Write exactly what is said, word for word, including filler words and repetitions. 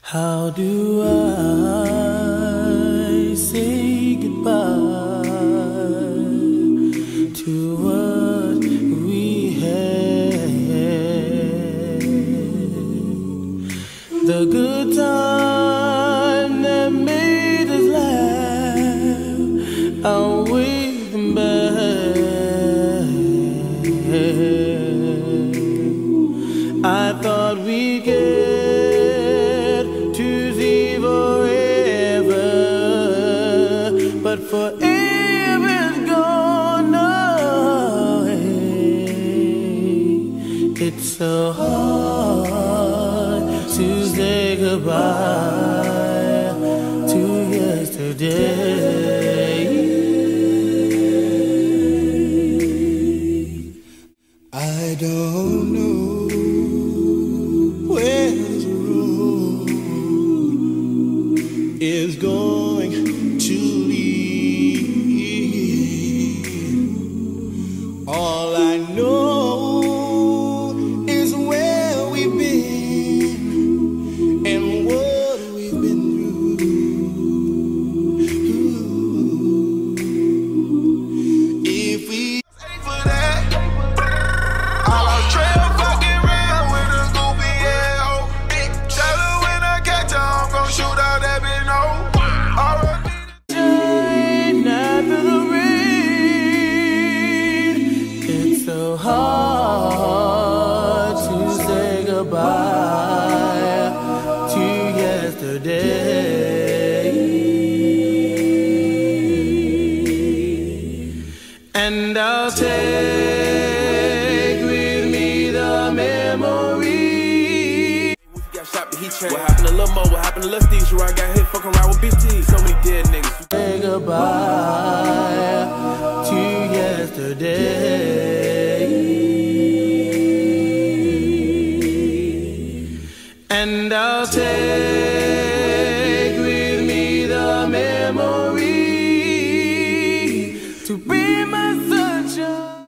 How do I say goodbye to what we had? The good time that made us laugh, outweigh them bad. I thought we'd get but forever is gone away. It's so hard to say goodbye to yesterday. I don't know where this road is going to lead. All I know is where we've been and what we've been through. If we stay for that, I lost trail fucking around with a goofy ass hoe. Tell her when I catch her, I'm gon' shoot out that bitch no. So hard to say goodbye to yesterday, and I'll take with me the memory. Got shot, but he changed. What happened to Lil Mo? What happened to Lil Steve? Sure, I got hit fucking around with B T. So many dead niggas. Say goodbye.